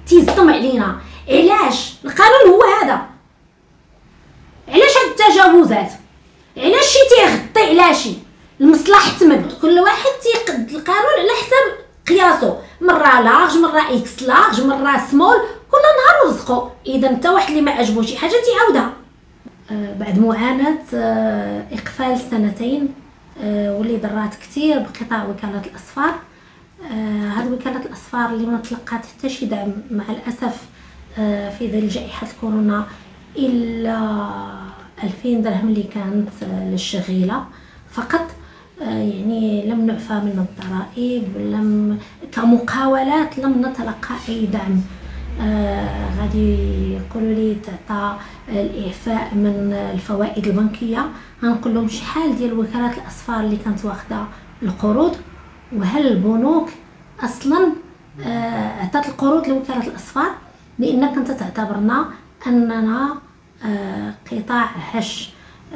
تيصدم علينا. علاش القانون هو هذا؟ علاش هاد التجاوزات؟ علاش شي تيغطي على شي؟ المصلحة تمد، كل واحد تيقد القانون على حسب قياسو، مرة لارج، مرة اكس لارج، مرة سمول، كل نهار ورزقو. اذا انت واحد اللي ما عجبو شي حاجه تيعاودها. بعد معاناه اقفال سنتين واللي ضرات كثير بقطاع وكاله الاصفار. هاد وكاله الاصفار اللي ما تلقات حتى شي دعم مع الاسف في ظل جائحه الكورونا، الا 2000 درهم اللي كانت للشغيله فقط. يعني لم نعفى من الضرائب، لم كمقاولات لم نتلقى اي دعم. غادي يقولوا لي تعطى الاعفاء من الفوائد البنكيه. غنقول لهم شحال ديال وكالات الاصفار اللي كانت واخده القروض، وهل البنوك اصلا عطات القروض لوكاله الاصفار؟ لانك انت تعتبرنا اننا قطاع هش.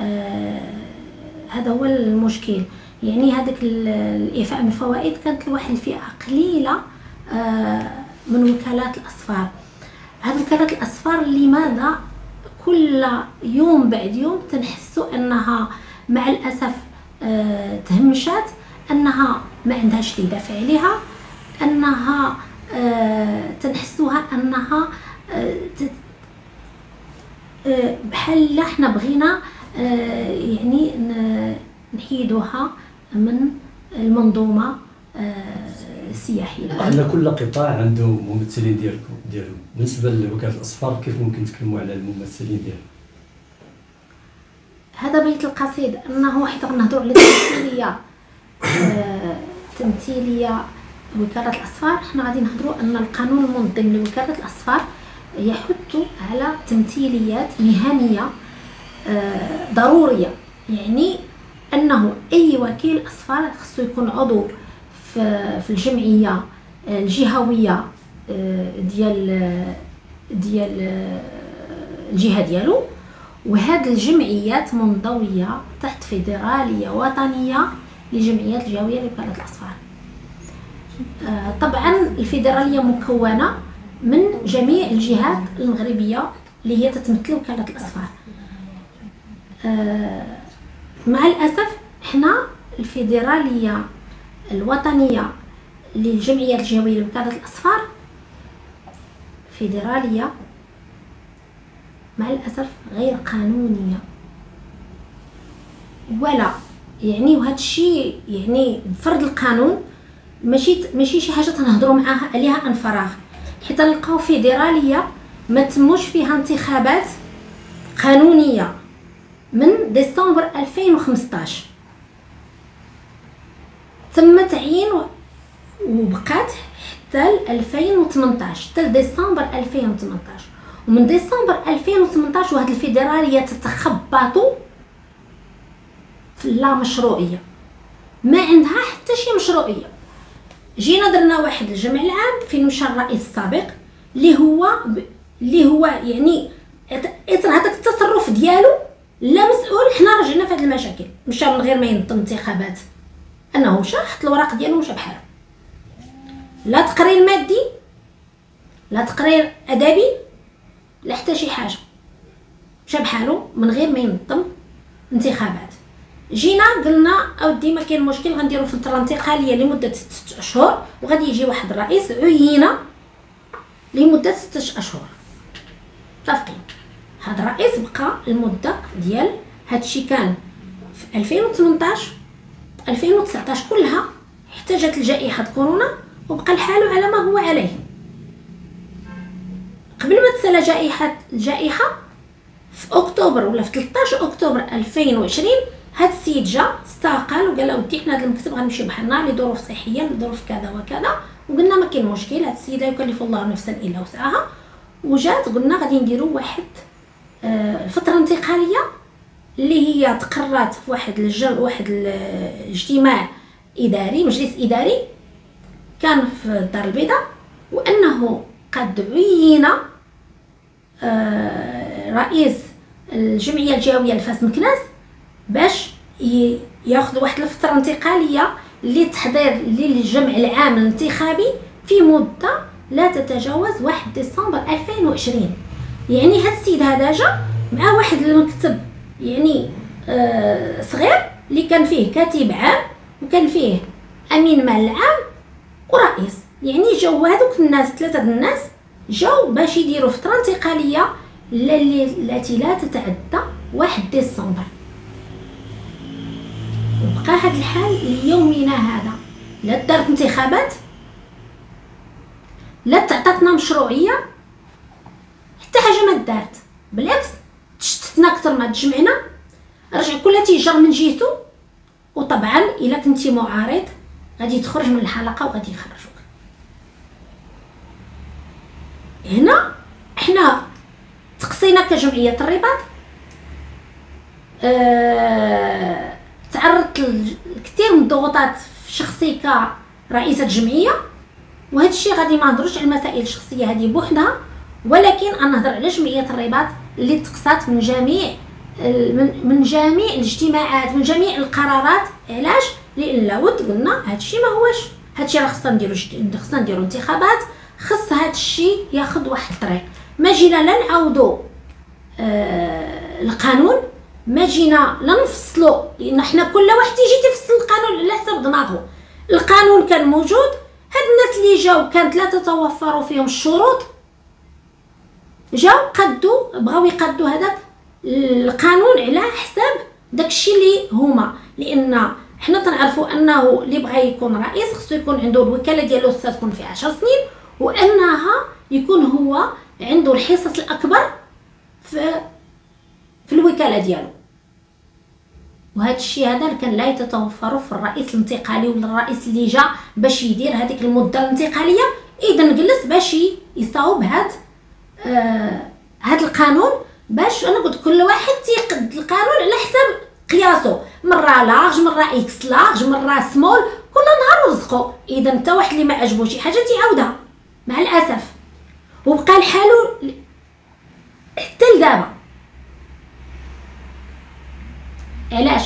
هذا هو المشكل. يعني هذاك الاعفاء من الفوائد كانت لواحد الفئه قليله من وكالات الاصفار. هذه وكالات الاصفار لماذا كل يوم بعد يوم تنحسوا انها مع الاسف تهمشات، انها ما عندهاش اللي يدافع عليها، انها تنحسوها انها بحال احنا بغينا يعني نحيدوها من المنظومه السياحيه. احنا كل قطاع عنده ممثلين ديالو. بالنسبه لوكاله الاصفار كيف ممكن تكلموا على الممثلين ديالو؟ هذا بيت القصيد انه حيت غنهضروا على تمثيليه وكاله الاصفار. حنا غادي نهضروا ان القانون المنظم لوكاله الاصفار يحث على تمثيليات مهنيه ضروريه. يعني انه اي وكيل اصفار خصو يكون عضو في الجمعيه الجهويه ديال الجهه ديالو، وهاد الجمعيات منضويه تحت فيدراليه وطنيه للجمعيات الجهويه لوكاله الاصفار. طبعا الفيدراليه مكونه من جميع الجهات المغربيه اللي هي تتمثل وكاله الاصفار. مع الاسف حنا الفيدراليه الوطنيه للجمعيات الجهويه لوكاله الاصفار فيدراليه مع الاسف غير قانونيه ولا يعني. وهذا الشيء يعني بفرض القانون ماشي شي حاجه تنهضروا معاها عليها عن فراغ، حيت نلقاو فيدراليه ما تموش فيها انتخابات قانونيه من ديسمبر 2015 تم تعيين وبقات حتى 2018 حتى ديسمبر 2018. ومن ديسمبر 2018 وهاد الفيدراليه تتخبطوا في لا مشروعيه، ما عندها حتى شي مشروعيه. جينا درنا واحد الجمع العام فين مشى الرئيس السابق اللي هو يعني هذاك التصرف ديالو لا مسؤول. حنا رجعنا في هذه المشاكل، مشى من غير ما ينظم انتخابات، انه مشى حط الوراق ديالو ومشى بحاله، لا تقرير مادي لا تقرير ادبي لا حتى شي حاجه، مشى بحالو من غير ما ينظم انتخابات. جينا قلنا اودي ما كاين مشكل، غنديروا فتره انتقاليه لمده 6 اشهر وغادي يجي واحد الرئيس عينه لمده 6 اشهر متفقين. هذا الرئيس بقى المده ديال هادشي كان في 2018 2019 كلها حتى جات الجائحه كورونا وبقى الحال على ما هو عليه. قبل ما تسالى الجائحه في اكتوبر ولا في 13 اكتوبر 2020 هاد السيد جا استقال وقال له ودي حنا هذا المكتب غنمشي بحالنا لظروف صحيه لظروف كذا وكذا. وقلنا ما كاين مشكل، هاد السيد لا يكلف الله نفسا الا وسعها. وجات قلنا غادي نديروا واحد الفتره انتقاليه اللي هي تقررت في واحد الاجتماع اداري، مجلس اداري كان في الدار البيضاء، وانه قد عين رئيس الجمعيه الجهويه لفاس مكناس باش ياخذ واحد الفتره انتقاليه للتحضير للجمع العام الانتخابي في مده لا تتجاوز 1 ديسمبر 2020. يعني هاد السيد هذا جا مع واحد المكتب يعني صغير اللي كان فيه كاتب عام وكان فيه امين مال العام ورئيس. يعني جاو هذوك الناس 3 الناس جاو باش يديروا فتره انتقاليه التي لا تتعدى 1 ديسمبر. وبقى هذا الحال ليومنا هذا. لا دارت انتخابات، لا تعطاتنا مشروعيه، حتى حاجه ما دارت. بالعكس تشتتنا اكثر ما تجمعنا. رجع كل تيجر من جهته، وطبعا الا كنتي معارض غادي تخرج من الحلقه وغادي يخرجوك. هنا احنا تقصينا كجمعيه الرباط، تعرضت لكثير من الضغوطات في شخصي كرئيسه جمعيه، وهذا الشيء غادي ما نهضروش على المسائل الشخصيه هذه بوحدها، ولكن انا نهضر على جمعيه الرباط اللي تقصات من جميع الاجتماعات، من جميع القرارات. علاش؟ لان لابد قلنا هذا الشيء ما هوش هذا الشيء، راه خصنا نديرو انتخابات، خص هذا الشيء ياخذ واحد الطريق. ما جينا لا نعاودوا القانون، ما جينا لا نفصلوا، لان حنا كل واحد يجي تفصل القانون على حسب دماغه. القانون كان موجود، هاد الناس اللي جاو كانت لا تتوفر فيهم الشروط، جاو قدوا بغاو يقدوا هذاك القانون على حساب داكشي اللي هما. لان حنا تنعرفوا انه اللي بغى يكون رئيس خصو يكون عنده الوكاله ديالو تكون في 10 سنين، وانها يكون هو عنده الحصص الاكبر في الوكاله ديالو. وهذا الشيء هذا كان لا يتوفر في الرئيس الانتقالي ولا الرئيس اللي جا باش يدير هذيك المده الانتقاليه. اذا جلس باش يصاوب هذا القانون، باش انا قلت كل واحد تيقد القانون على حساب قياسه، مره لارج، مره اكس لارج، مره سمول، كل نهار رزقه. اذا حتى واحد اللي ما عجبو شي حاجه تيعاودها مع الاسف، وبقى الحال حتى لدابا. علاش؟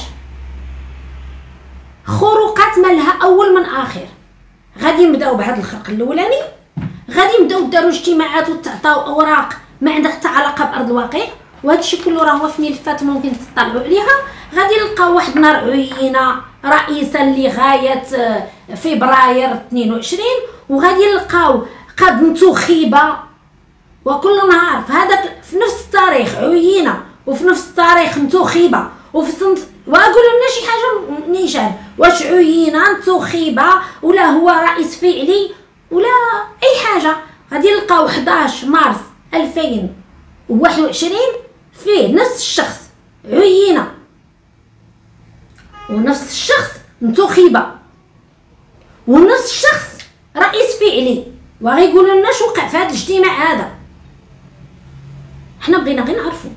خروقات مالها اول من اخر. غادي نبداو بهذا الخرق الاولاني، غادي نبداو داروا اجتماعات وتعطاو اوراق ما عندها حتى علاقه بارض الواقع، وهذا الشيء كله راه هو في ملفات ممكن تطلعوا عليها. غادي نلقاو واحد النهار عيينه رئيسا لغايه فبراير 22، وغادي نلقاو قد انتخب، وكل نهار في نفس التاريخ عيينه، وفي نفس التاريخ انتخب، واقولوا لنا شي حاجه نيشان، واش عيينه انتخب ولا هو رئيس فعلي ولا اي حاجه. غادي نلقاو 11 مارس 2021 فيه نفس الشخص عينه ونفس الشخص انتخب ونفس الشخص رئيس فعلي، وغيقولوا لنا شو وقع في هذا الاجتماع هذا. حنا بغينا غير نعرفوا.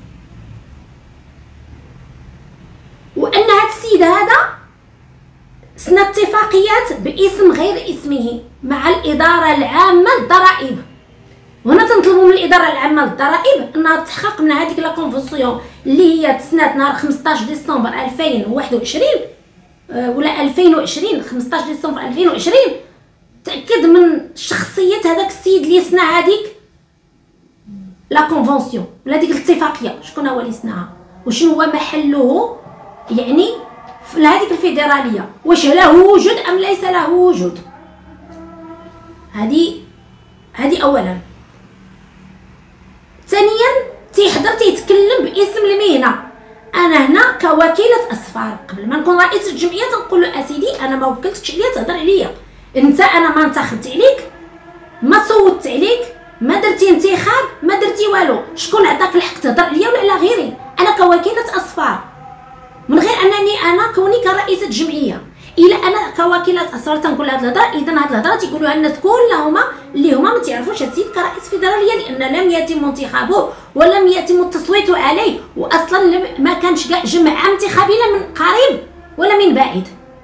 وان هذا السيد هذا سنة اتفاقيات باسم غير اسمه مع الاداره العامه للضرائب. وهنا تنطلبوا من الاداره العامه للضرائب انها تحقق من هذيك لا كونفونسيون اللي هي تسنات نهار 15 ديسمبر 2021 ولا 2020 15 ديسمبر 2020، تاكد من شخصيه هذاك السيد اللي سنا هذيك لا كونفونسيون ولا ديك الاتفاقيه، شكون هو اللي سناها وشنو هو محله يعني في هذيك الفيدراليه، واش له وجود ام ليس له وجود. هذه اولا. ثانيا تيحضر تيتكلم باسم المهنه. انا هنا كوكيله اسفار، قبل ما نكون رئيس الجمعيه تنقول له اسيدي انا ما وكلتكش عليا تهضر عليا، انت انا ما انتخبت عليك، ما صوتت عليك، ما درتي انتخاب، ما درتي والو، شكون عطاك الحق تهضر عليا ولا على غيري؟ انا كوكيله اسفار، من غير انني انا كوني كرئيسه جمعيه، الا انا كوكيله اسفار تنقول هاد الهضره، اذا هاد الهضره تيقولوها الناس كلهما اللي هما ما تعرفوش هاد السيد كرئيس فيدراليه، لان لم يتم انتخابه ولم يتم التصويت عليه، واصلا ما كانش كاع جمع انتخابي لا من قريب ولا من بعيد.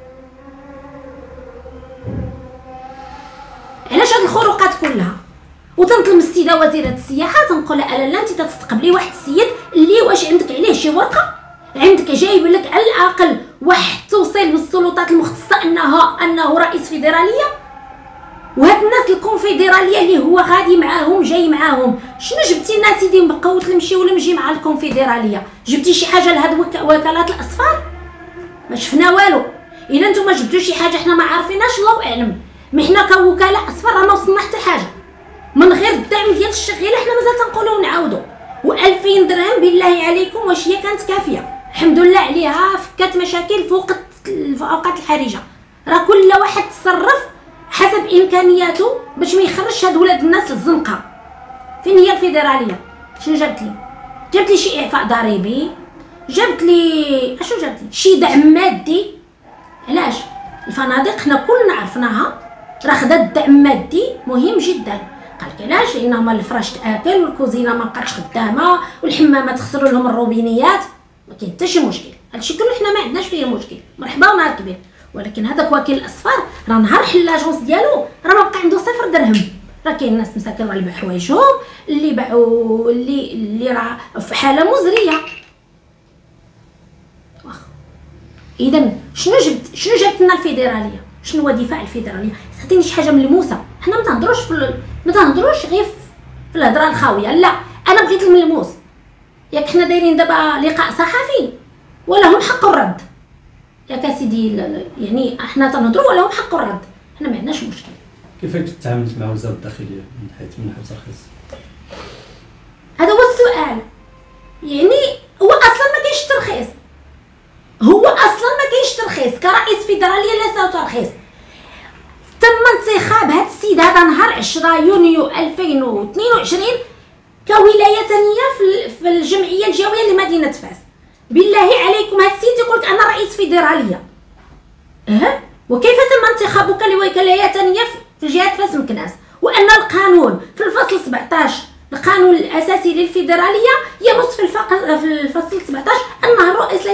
علاش هاد الخروقات كلها؟ وتنطلب السيده وزيره السياحه تنقول لها لا انت تستقبلي واحد السيد اللي واش عندك عليه شي ورقه، عندك جايب لك على الاقل واحد توصيل من السلطات المختصه انه رئيس فيدراليه. وهاد الناس الكونفدراليه اللي هو غادي معاهم جاي معاهم، شنو جبتي لنا سيدي نبقاو نمشيو ولا نمشي مع الكونفدراليه؟ جبتي شي حاجه لهاد وكالات الاصفار؟ ما شفنا والو. الا نتوما جبتوا شي حاجه حنا ما عارفيناش الله اعلم، مي حنا كوكاله اصفار رانا وصلنا حتى حاجه من غير الدعم ديال الشغيله. حنا مازال تنقولوا ونعاودوا، و2000 درهم بالله عليكم واش هي كانت كافيه؟ الحمد لله عليها، فكات مشاكل فوق الاوقات الحرجه. راه كل واحد تصرف حسب امكانياته باش ما يخرجش هاد ولاد الناس للزنقه. فين هي الفيدراليه؟ شنو جابت لي؟ جابت لي شي اعفاء ضريبي، جابت لي اشنو جابت لي؟ شي دعم مادي. علاش؟ الفنادق حنا كلنا عرفناها راه خدات دعم مادي مهم جدا. قالك علاش؟ لان ما الفراش تاكل والكوزينه ما بقاتش خدامه والحمامات خسروا لهم الروبينيات. ما كاين حتى شي مشكل، هادشي كله حنا ما عندناش فيه مشكل، مرحبا ونهار كبير. ولكن هذاك وكيل الاصفار راه نهار حل لاجونس ديالو راه ما بقى عنده 0 درهم. راه كاين ناس مساكن راه اللي باعوا حوايجهم، اللي باعوا اللي راه في حاله مزريه. واخا اذا شنو جبت لنا الفيدراليه؟ شنو هو دفاع الفيدراليه؟ عطيني شي حاجه ملموسه. حنا ما تهضروش غير في الهضره الخاويه، لا انا بغيت الملموس. ياك حنا دايرين دابا لقاء صحفي ولا هم حق الرد؟ ياك سيدي يعني احنا تنهضروا ولا هم حق الرد؟ حنا ما عندناش مشكل. كيفاش تعاملت مع وزاره الداخليه من حيث الترخيص؟ هذا هو السؤال. يعني هو اصلا ما كاينش ترخيص، كرئيس فيدراليه لا ترخيص. تم انتخاب هذا السيد هذا نهار 10 يونيو 2022 كولايه ثانيه في الجمعيه الجويه لمدينه فاس. بالله عليكم هذا السيد يقول لك انا رئيس فيدراليه. وكيف تم انتخابك لوكاله ثانيه في جهه فاس مكناس، وان القانون في الفصل 17 القانون الاساسي للفيدراليه ينص في الفصل 17 ان الرئيس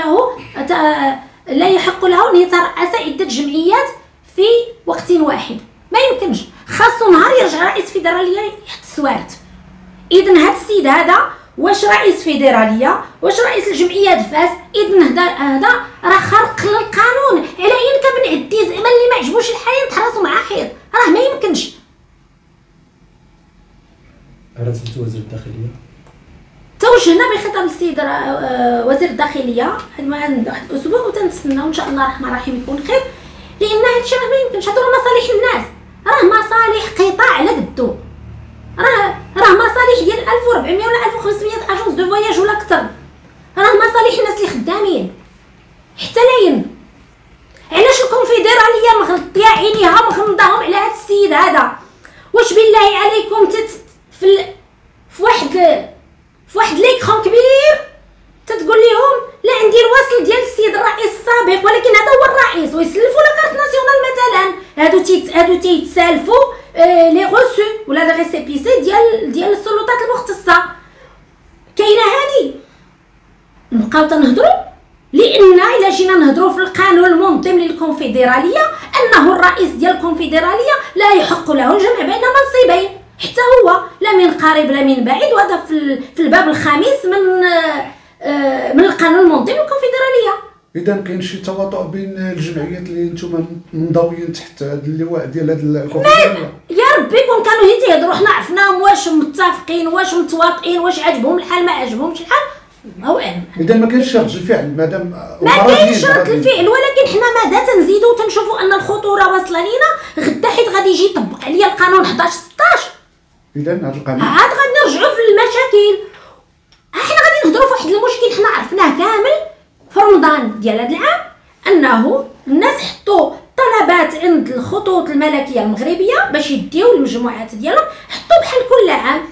لا يحق له ان يترأس عده جمعيات في وقت واحد. ما يمكنش، خاصو نهار يرجع رئيس فيدراليه يحط السوارت. اذا هذا السيد هذا واش رئيس فيدراليه واش رئيس الجمعيه فاس؟ اذا هذا راه خرق للقانون. على عينك بنعدي زعما اللي ما عجبوش الحال نتحرصوا معاه حيط، راه ما يمكنش. راسلت وزير الداخليه، توجهنا بخطاب السيد وزير الداخليه واحد الاسبوع وتنتسناو ان شاء الله الرحمن الرحيم يكون خير، لان هادشي راه ما يمكنش. هادو مصالح الناس، راه مصالح قطاع على قدو، راه مصالح ديال 1400 ولا 1500 اجونس دو فواياج ولا اكثر، راه مصالح الناس اللي خدامين حتى لاين. علاش الكونفدراليه مغطيه عينيها مغمضاهم على هذا السيد هذا؟ واش بالله عليكم في واحد ليكرون كبير تتقول لهم لا عندي الوصل ديال السيد الرئيس السابق ولكن هذا هو الرئيس، ويسلفوا لا كارت ناسيونال مثلا. هادو تيتسالفوا لي غوسو ولا لي ريسيبيسي ديال السلطات المختصه. كاينه هادي نبقاو تنهضروا، لان الا جينا نهضروا في القانون المنظم للكونفدراليه انه الرئيس ديال الكونفدراليه لا يحق له الجمع بين منصبين حتى هو، لا من قريب لا من بعيد. وهذا في الباب الخامس من القانون المنظم للكونفدراليه. اذا كاين شي تواطؤ بين الجمعيات اللي نتوما منضويين تحت هذا اللواء ديال هذا الكونفدراليه؟ يا ربي كون كانوا هي تيهضروا حنا عرفناهم واش متفقين واش متواطئين واش عجبهم الحال ما عجبهمش الحال، الله اعلم. اذا ما كاينش رد الفعل مادام ما كاينش رد الفعل، ولكن حنا ماذا تنزيدوا وتنشوفوا ان الخطوره واصله لينا غدا، حيت غادي يجي يطبق عليا القانون 11 16. اذا هذا القانون عاد غنرجعوا في المشاكل. احنا غادي نهضروا في واحد المشكل حنا عرفناه كامل في رمضان ديال هذا العام، انه الناس حطوا طلبات عند الخطوط الملكيه المغربيه باش يديو المجموعات ديالهم، حطوا بحال كل عام.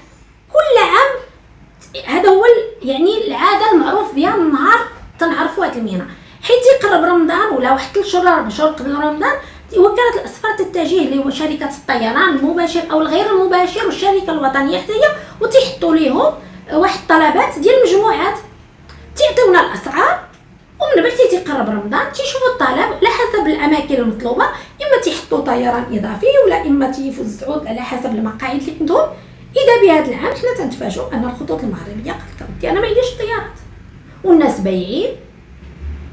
هذا هو يعني العاده المعروف بها من نهار تنعرفوا هذه المهنه، حيت يقرب رمضان ولا واحد 3 شهور 4 شهور قبل رمضان وكالة الأصفار تتجه لشركة الطيران المباشر أو الغير المباشر والشركة الوطنية حتى هي، وتيحطوا ليهم واحد الطلبات ديال المجموعات، تيعطيونا الأسعار، ومن بعد تيقرب رمضان تيشوفوا الطلب على حسب الأماكن المطلوبة، إما تيحطوا طيران إضافي ولا إما تيفوزعوا على حسب المقاعد اللي عندهم. إذا بهذا العام حنا تنتفاجئوا أن الخطوط المغربية قالت لك أنا ما عنديش الطيارات، والناس بايعين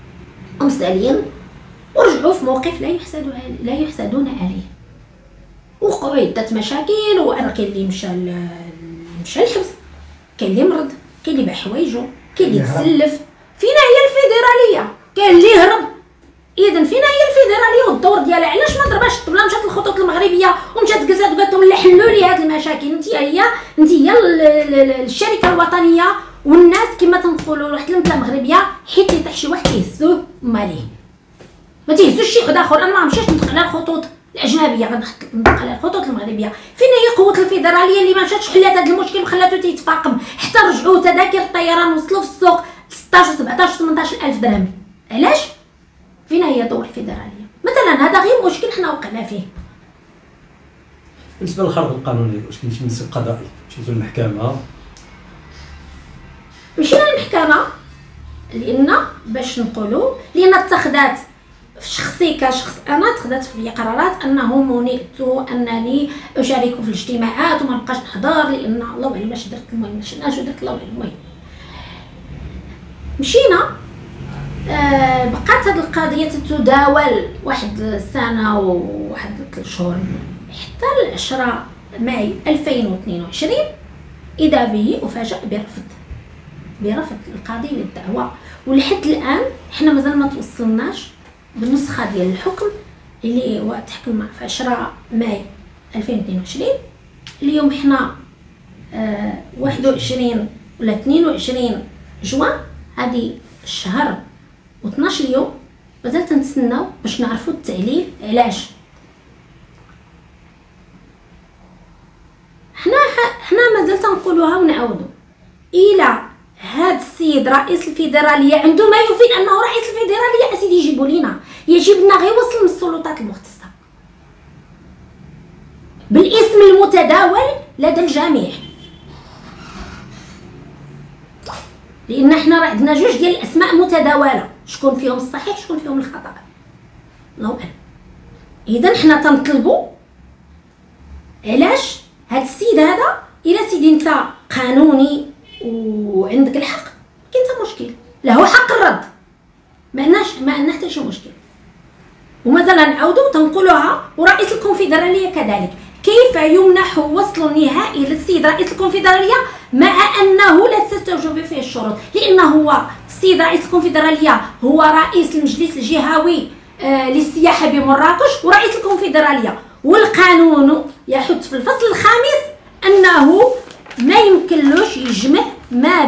ومسالين ورجعوا في موقف لا يحسدون عليه. وقعوا عده مشاكل، وانا كاين اللي مشى الحبس، كاين اللي مرض، كاين اللي باع حوايجو، كاين اللي تسلف. فينا هي الفيدراليه؟ كاين اللي هرب. اذا فينا هي الفيدراليه والدور ديالها؟ علاش ما ضرباش الطبله مشات للخطوط المغربيه ومشات جلسات وقالت لهم لا حلوا لي هذه المشاكل؟ انت هي الشركه الوطنيه والناس كما تنقولوا واحد المثل المغربيه، حيت يطيح شي واحد كيهزوه ماليه، ما تيهزوش شي واحد اخر. انا ما غنمشيش ندق على الخطوط الاجنبيه، غندق على الخطوط المغربيه. فين هي قوه الفيدراليه اللي ما مشاتش حلات هذا المشكل وخلاته تيتفاقم حتى رجعوا تذاكر الطيران وصلوا في السوق 16 17 18 الف درهم؟ علاش؟ فين هي دور الفيدراليه؟ مثلا هذا غير مشكل حنا وقعنا فيه. بالنسبه للخرق القانوني، واش كاين شي مسك قضائي؟ مشيتوا للمحكمه؟ مشينا للمحكمه لان باش نقولوا لان اتخذات في شخصي كشخص، انا اتخذت في قرارات انه منئت انني اشارك في الاجتماعات وما نبقاش نحضر، لان الله اعلم اش درت. المهم مشينا اش درت الله اعلم. المهم مشينا، بقات هذه القضيه تتداول واحد سنه وواحد 3 شهور حتى 10 ماي 2022 اذا به افاجئ برفض القاضي للدعوه. ولحد الان حنا مازال ما توصلناش بالنسخه ديال الحكم اللي هو تحكم في 10 ماي 2022. اليوم حنا 21 ولا 22 جوان، هذه الشهر و12 يوم مازال تنتسناو باش نعرفوا التعليل. علاش؟ حنا مازال تنقولوها ونعاودوا، الى هاد السيد رئيس الفيدراليه عنده ما يفيد انه رئيس الفيدراليه، اسيدي يجيبوا لينا، يجب لنا غير وصل من السلطات المختصه بالاسم المتداول لدى الجميع، لان حنا راه عندنا جوج ديال الاسماء متداوله، شكون فيهم الصحيح شكون فيهم الخطا، الله اعلم. اذا حنا تنطلبوا علاش هاد السيد هذا، الا سيدي انت قانوني وعندك الحق كاين حتى مشكل، له حق الرد، ما عندنا حتى شي مشكل. ومازال نعاودوا تنقولوها، ورئيس الكونفدراليه كذلك، كيف يمنح وصل نهائي للسيد رئيس الكونفدراليه مع انه لا تستوجب فيه الشروط؟ لانه هو السيد رئيس الكونفدراليه هو رئيس المجلس الجهوي للسياحه بمراكش ورئيس الكونفدراليه، والقانون يحث في الفصل الخامس انه ما يمكنلوش يجمع ما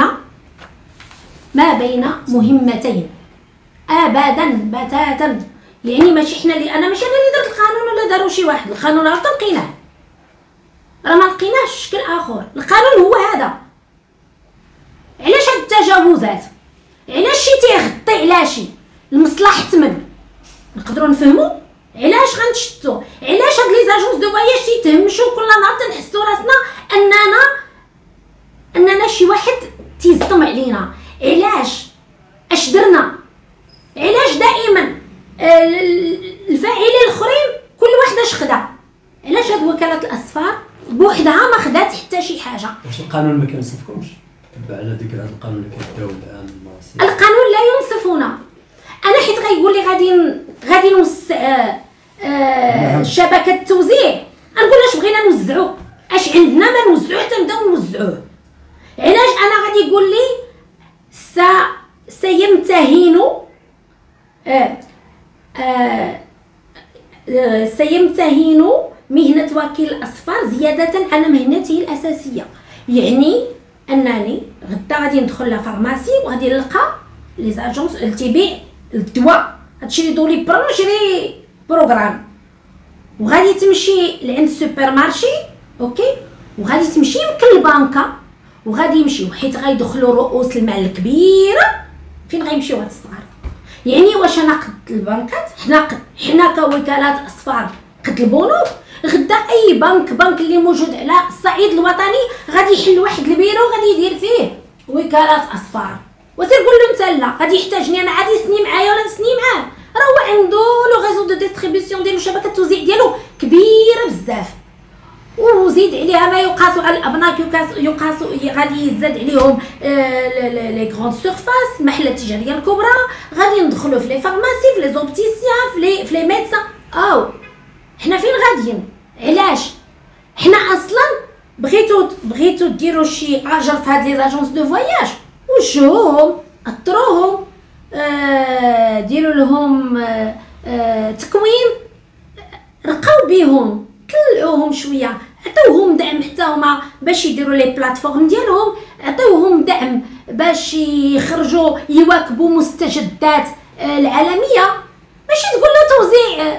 بين مهمتين ابدا بتاتا. يعني ماشي حنا اللي انا ماشي انا اللي درت القانون ولا داروا شي واحد، القانون راه لقيناه، راه ما لقيناش شكل اخر، القانون هو هذا. علاش هاد التجاوزات؟ علاش شي تيغطي على شي المصلحه تمن؟ نقدروا نفهموا علاش غنشتو، علاش هاد لي زاجونس دو فواياج تيتهمشوا كل نهار تنحسوا راسنا اننا شي واحد تيزطم علينا. علاش؟ اش درنا؟ علاش دائما الفاعلين الاخرين كل واحد اش خدا؟ علاش هاد وكاله الاصفار بوحدها ما خدات حتى شي حاجه؟ واش القانون ما كينصفكمش؟ تبع على ذكر هذا القانون اللي كيبداو الان القانون لا ينصفنا. انا حيت غيقول لي غادي نوسع شبكه التوزيع، نقول اش بغينا نوزعوا، اش عندنا ما نوزعوه حتى نبداو نوزعوه. علاش انا غادي يقول لي سيمتهن مهنة وكيل الأصفار زيادة على مهنته الأساسية؟ يعني أنني غدا غادي ندخل لفارماسي وغادي نلقى لي زاجونس اللي تيبيع الدواء، هادشي اللي دولي نشري بروغرام، وغادي تمشي لعند السوبر مارشي اوكي، وغادي تمشي يمكن البنكه، وغادي يمشيو حيت غيدخلوا رؤوس المال الكبيره. فين غيمشيو هاد الصغار؟ يعني واش انا قد البنكات، حنا كوكالات اصفار قد البنوك، غدا اي بنك اللي موجود على الصعيد الوطني غادي يحل واحد البيرو غادي يدير فيه وكالات اصفار، وتقول له انت لا غادي يحتاجني انا، عادي يسني معايا ولا نسني معاه، راه هو عنده لو ريزو دو ديستريبيسيون ديالو، شبكه التوزيع ديالو كبيره بزاف، وزيد عليها ما يقاس على الابناك، يقاس غادي يزاد عليهم لي غروند سيرفاس، المحلات التجاريه الكبرى، غادي ندخلوا في لي فارماسي، في لي زوبتيسيان، في لي ميدسان. او حنا فين غاديين؟ علاش حنا اصلا بغيتو ديروا شي اجر في هاد لي زاجونس دو فواياج، وجهوهم اطروهم، ديروا لهم تكوين، رقاو بيهم، طلعوهم شويه، عطيوهم دعم حتى هما باش يديروا لي بلاتفورم ديالهم، عطيوهم دعم باش يخرجوا يواكبوا مستجدات العالميه، ماشي تقول له توزيع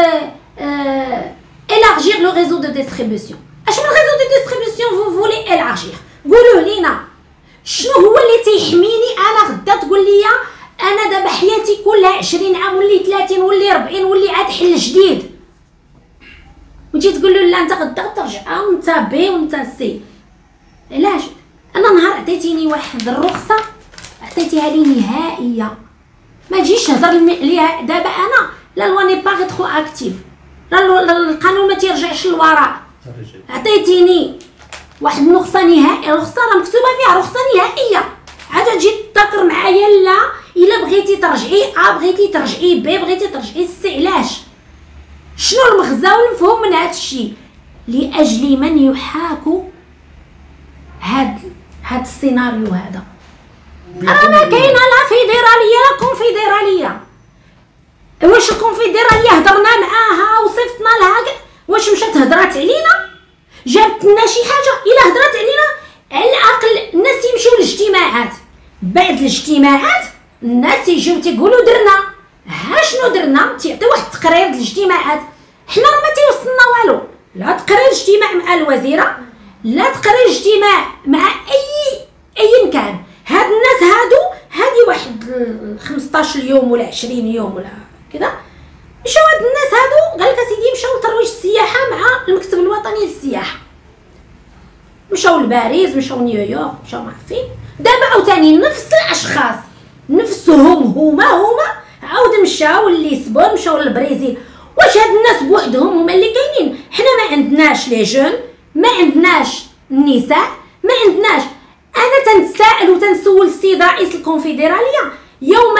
élargir le réseau de distribution. اش من réseau de distribution vous voulez élargir؟ قولوا لينا شنو هو اللي تيحميني انا غدا تقول لي انا دابا حياتي كلها 20 عام ولي 30 ولي 40 ولي عاد حل جديد، وتجي تقول له لا انت غدا ترجع وانت بي وانت سي. علاش؟ انا نهار عطيتيني واحد الرخصه عطيتيها لي نهائيه، ما تجيش تهضر ليها دابا انا لا لو ني با غيترو اكتيف، لا القانون ما تيرجعش للوراء، عطيتيني واحد الرخصه نهائيه، رخصه راه مكتوبه فيها رخصه نهائيه، عاد تجي تذكر معايا لا الا بغيتي ترجعي بغيتي ترجعي بي بغيتي ترجعي سي. علاش؟ شنو المغزى والمفهوم من هذا الشيء؟ لاجل من يحاكوا هاد السيناريو هذا. راه ما كاينه لا فيدراليه لا كونفدراليه. واش الكونفدراليه هضرنا معاها وصيفطنا لها، واش مشات هضرات علينا جابت لنا شي حاجه؟ الا هضرات علينا على الاقل الناس يمشيو للاجتماعات، بعد الاجتماعات الناس يجيو تيقولوا درنا، ها شنو درنا؟ تيعطي واحد التقرير للاجتماعات، حنا راه ما تيوصلنا والو، لا تقرير اجتماع مع الوزيره لا تقرير اجتماع مع اي كان. هاد الناس هادي واحد 15 يوم ولا 20 يوم ولا كذا مشاو هاد الناس هادو، قال لك اسيدي مشاو لترويج السياحه مع المكتب الوطني للسياحه، مشاو لباريس مشاو نيويورك مشاو مع فين. دابا عاوتاني نفس الاشخاص نفسهم هما عاود مشاو لليسبون مشاو للبرازيل. واش هاد الناس بوحدهم هما اللي كاينين؟ حنا ما عندناش لي جون، ما عندناش النساء، ما عندناش. انا تنتسائل وتنسول السيد رئيس الكونفدراليه يوم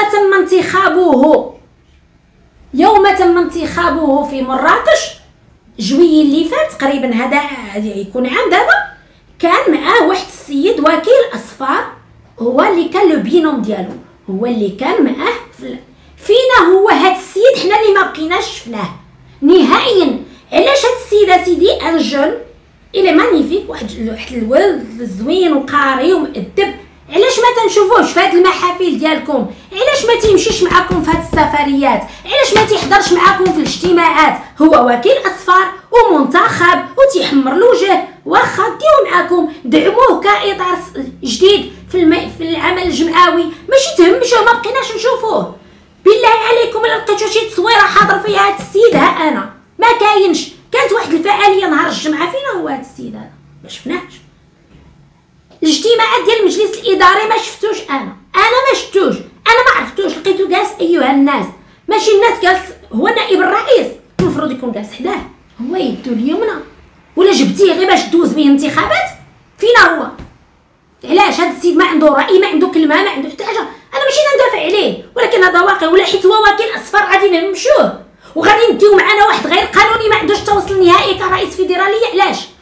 تم انتخابه في مراكش جويي اللي فات تقريبا، هذا يكون عام دابا، كان معاه واحد السيد وكيل اصفار، هو اللي كان لو بينوم ديالو، هو اللي كان معاه فينا هو هاد السيد، حنا اللي ما بقيناش شفناه نهائيا. علاش هاد السيد سيدي ان جون الى مانيفيك، واحد الولد زوين وقاري ومؤدب، علاش ما تنشوفوهش في هاد المحافل ديالكم؟ علاش ما تيمشيش معاكم في هاد السفريات؟ علاش ما تيحضرش معاكم في الاجتماعات؟ هو وكيل اصفار ومنتخب وتيحمر الوجه، واخا ديروا معاكم دعموه كاطار جديد في العمل الجمعوي، ماشي تهمشوا ما بقيناش نشوفوه. بالله عليكم الا لقيتو شي تصويره حاضر فيها هاد السيد، ها انا ما كاينش. كانت واحد الفعاليه نهار الجمعه، فينا هو هاد السيد هذا؟ ما شفناهش. الاجتماعات ديال المجلس الاداري ما شفتوش، انا ما شفتوش، انا ما عرفتوش، لقيتو جالس ايها الناس، ماشي الناس جالس، هو نائب الرئيس المفروض يكون جالس حداه، هو يدو اليمنى، ولا جبتيه غير باش دوز به انتخابات؟ فينا هو؟ علاش هذا السيد ما عنده راي، ما عنده كلمه، ما عنده حتى حاجه؟ انا ماشي ندافع عليه، ولكن هذا واقع. ولا حيت هو وكيل اصفر غادي نمشوه وغادي نديو معنا واحد غير قانوني ما عندوش توصل نهائي كرئيس فيدراليه؟ علاش؟